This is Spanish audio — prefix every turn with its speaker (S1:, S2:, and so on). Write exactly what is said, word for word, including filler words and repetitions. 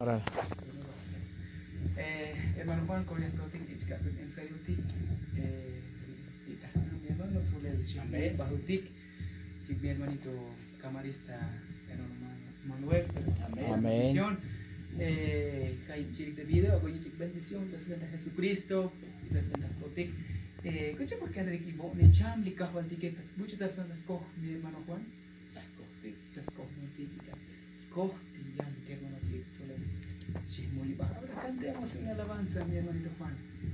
S1: Ahora,
S2: Eh, hermano Juan, con esto te en serio ti, eh, mi hermano suele decir bajo tic, mi hermanito camarista, hermano Manuel,
S1: Amén.
S2: bendición, eh, hay chic de video, hago chic bendición, las ventas Jesucristo, las ventas potic, eh, escucha porque hay que bo, ne cham li kahwal tiquetas, mucho das ventas cojo, mi hermano Juan, das cojo tic, das cojo tic, das cojo tic, ya mi hermano tic, suele. Sí, muy bajo. Ahora cantemos una alabanza, mi hermanito Juan.